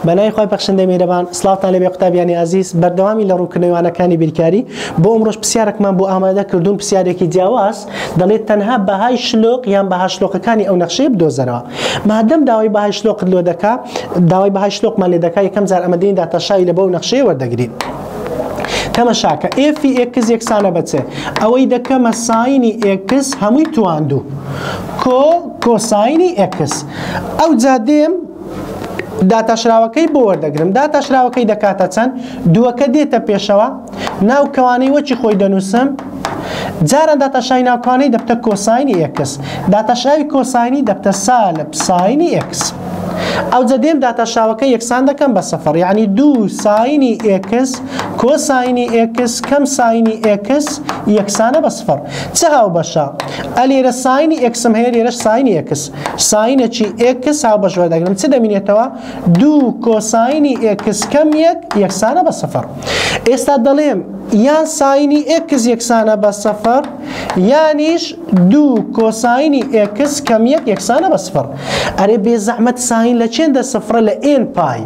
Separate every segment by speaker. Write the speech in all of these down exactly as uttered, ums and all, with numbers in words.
Speaker 1: بنای خوای بخشنده میربان سلاوتان لبی قوتابیانی عزیز بردوامی لروکنیوانەکانی بیرکاری بۆ ئەمڕۆژ پرسیارێکمان بۆ ئامادە کردوون پرسیارێکی جیاواز دەڵێت تەنها بەهای شلۆق یان بەها شلۆقەکانی ئەو نەخشەیە بدۆزەرەوە مادەم داوای بەهای شلۆقت لۆ دەکا داوای بەهای شلۆقمان لێ دەکا یەکەم جار ئەمە دێین داتەشاوی لە بەو نەخشەیە وەردەگرین تەماشاکە ئێفی ئێکس یەکسانە بەچێ ئەوەی دەکەمە ساینی ئێکس هەمووی تواندوو کۆ کۆساینی ئێکس ئەو جادێم داتاشراوەکەی بۆ وەردەگرم داتاشراوەکەی دەکاتە چەند دووەکە دێتە پێشەوە ناو کەوانەی وەچی خۆی دەنووسم جاران داتاشای ناوکانەی دەبتە کۆساینی ئێکس داتاشاوی کۆساینی دەبتە سا لە ساینی ئێکس ئەو جەدێم داتاشاوەکە یەکسان دەکەم بە سەفەر یعنی دوو ساینی ئێکس کۆساینی ئێکس کەم ساینی ئێکس یەکسانە بە سەفەر چه هاو بەشە ئەلێرە ساینی ئێکسم هەیە لێرەش ساینی ئێکس ساینێکی ئێکس هاو بەش وەردەگرم چ دەمینێتەوە دوو کۆساینی ئێکس کەم یەک یەکسانە بە سەفەر ئێستا دەڵێم یان ساینی ئێکس یەکسانە بە سەفەر یانیش دوو کۆساینی ئێکس کەم یەک یەکسانە بە سەفەر ئەرێ بێ زەحمەت ساین لە چێندە سەفرە لە ئێن پای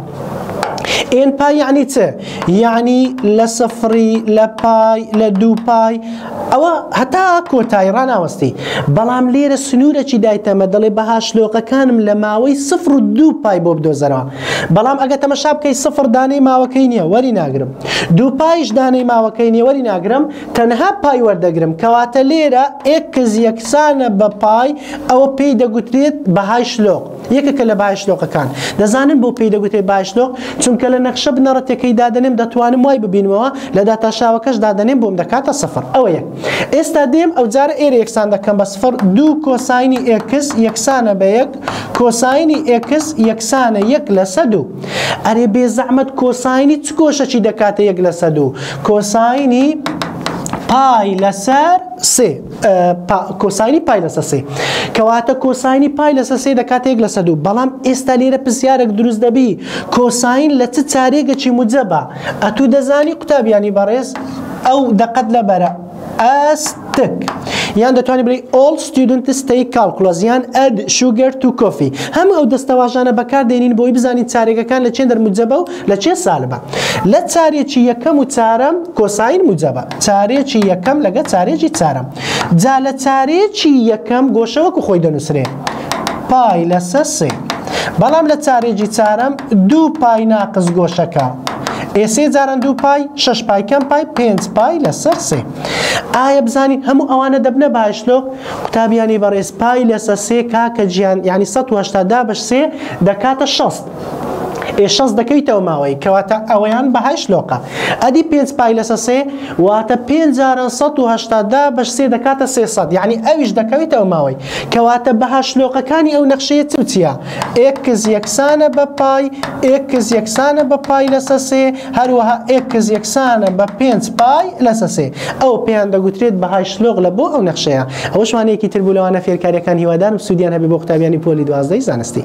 Speaker 1: ئێن پای یعنی چ یعنی لە سەفری لە پای لە دوو پای ئەوە هەتا کۆتایی ڕاناوەستی بەڵام لێرە سنوورێکی دایتەمە دەڵێ بەها شلۆقەکانم لە ماوەی سفر و دوو پای بۆ بدۆزەرەوە بەڵام ئەگە تەمەشا بکەی سفر دانەی ماوەکەی نییە وەری ناگرم دوو پایش دانەی ماوەکەی نییە وەری ناگرم تەنها پای وەردەگرم کەواتە لێرە ئێکس یەکسانە بە پای ئەوە پێی دەگوترێت بەهای شلۆق یەکێکە لە بەهای شلۆقەکان دەزانم بۆ پێی دەگوترێت بەهای شلۆق چونکە لە نەخشە بنەڕەتەکەی دادەنێم دەتوانم وای ببینمەوە لە داتاشاوەکەش دادەنێم بۆم دەکاتە سەفر ئەوە یەک ئێستا دێم ئەو جارە ئێرە یەکسان دەکەم بە سفر دوو کۆساینی ئێکس یەکسانە بە یەک کۆساینی ئێکس یەکسانە یەک لە سەد و ئەرێ بێ زەحمەت کۆساینی چ کۆشەکی دەکاتە یەک لە سەد و کۆساینی پای لەسەر سێ کۆساینی پای لەسەر سێ کەواتە کۆساینی پای لەسەر سێ دەکاتە یەک لە سەد و بەڵام ئێستا لێرە پرسیارێک دروست دەبی کۆساین لە چ چارێگەکی موجەبە ئەتوو دەزانی قوتابیانی بەڕێز ئەو دەقەت لەبەرە ئەستک یان دەتوانانی بڵێ all students take calculus یان add sugar to coffee هەموو ئەو دەستەواژانە بەکاردێنین بۆی بزانین چارێگەکان لە چێن دەرموجەبە و لە چێ سالبە لە چارێکی یەکەم و چارەم کۆساین موجەبە چارێکی یەکەم لەگە چارێکی چارەم جا لە چارێکی یەکەم گۆشەوەکو خۆی دەنووسرێ پای لەسەر سێ بەڵام لە چارێکی چارەم دوو پای ناقص گۆشەکە ئێسێ جاران دوو پای شەش پای کەم پای پێنج پای لەسەر سێ ئایا بزانین هەموو ئەوانە دەبنە بەهای شلۆق قوتابیانی بەڕێز پای لەسەر سێ کاکە گیان یعنی سەد و هەشتا دا بەش سێ دەکاتە شەست ئێ شەست دەکەویتەوە ماوەی کەواتە ئەوەیان بەهای شلۆقە ئەدی پێنج پای لەسەر سێ واتە پێنج جاران سەد و هەشتا دا بەش سێ دەکاتە سێسەد یعنی ئەویش دەکەویتەوە ماوەی کەواتە بەها شلۆقەکانی ئەو نەخشەیە چ چییە ئێکس یەکسانە بە پای ئێکس یەکسانە بە پای لەسەر سێ هەروەها ئێکس یەکسانە بە پێنج پای لەسەر سێ ئەو پێیان دەگوترێت بەهای شلۆق لە بۆ ئەو نەخشەیە ئەوەشوانەیەکی تر بوو لەوانە فێرکاریەکان هیوادارم سوودیان هەبێ بۆ قوتابیانی پۆلی دوازدەی زانستی